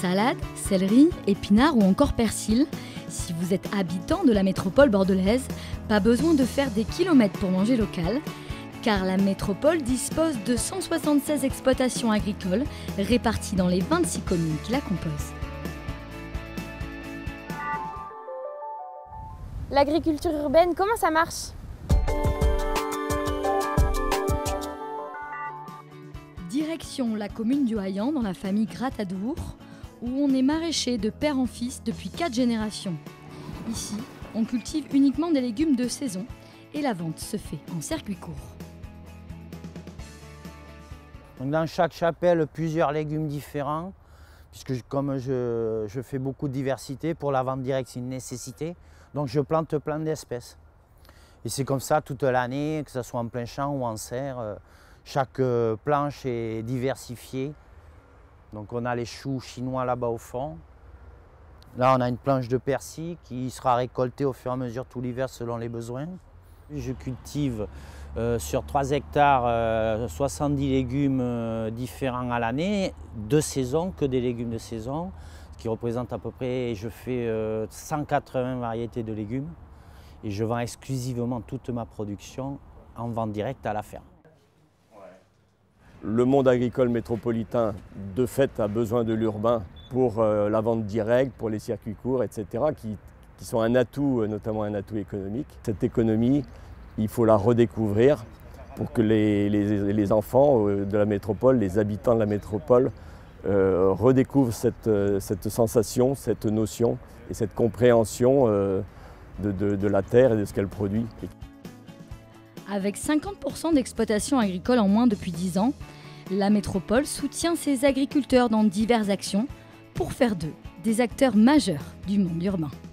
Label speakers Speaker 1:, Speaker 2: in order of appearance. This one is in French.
Speaker 1: Salade, céleri, épinards ou encore persil. Si vous êtes habitant de la métropole bordelaise, pas besoin de faire des kilomètres pour manger local, car la métropole dispose de 176 exploitations agricoles réparties dans les 26 communes qui la composent.
Speaker 2: L'agriculture urbaine, comment ça marche?
Speaker 1: Direction la commune du Haillan dans la famille Gratadour, où on est maraîcher de père en fils depuis 4 générations. Ici, on cultive uniquement des légumes de saison et la vente se fait en circuit court.
Speaker 3: Donc dans chaque chapelle, plusieurs légumes différents, puisque comme je fais beaucoup de diversité, pour la vente directe c'est une nécessité, donc je plante plein d'espèces. Et c'est comme ça toute l'année, que ce soit en plein champ ou en serre, chaque planche est diversifiée. Donc on a les choux chinois là-bas au fond. Là on a une planche de persil qui sera récoltée au fur et à mesure tout l'hiver selon les besoins. Je cultive sur 3 hectares 70 légumes différents à l'année, de saison, que des légumes de saison, ce qui représente à peu près, je fais 180 variétés de légumes et je vends exclusivement toute ma production en vente directe à la ferme.
Speaker 4: Le monde agricole métropolitain, de fait, a besoin de l'urbain pour la vente directe, pour les circuits courts, etc., qui sont un atout, notamment un atout économique. Cette économie, il faut la redécouvrir pour que les enfants de la métropole, les habitants de la métropole, redécouvrent cette sensation, cette notion et cette compréhension de la terre et de ce qu'elle produit.
Speaker 1: Avec 50% d'exploitation agricole en moins depuis 10 ans, la métropole soutient ses agriculteurs dans diverses actions pour faire d'eux des acteurs majeurs du monde urbain.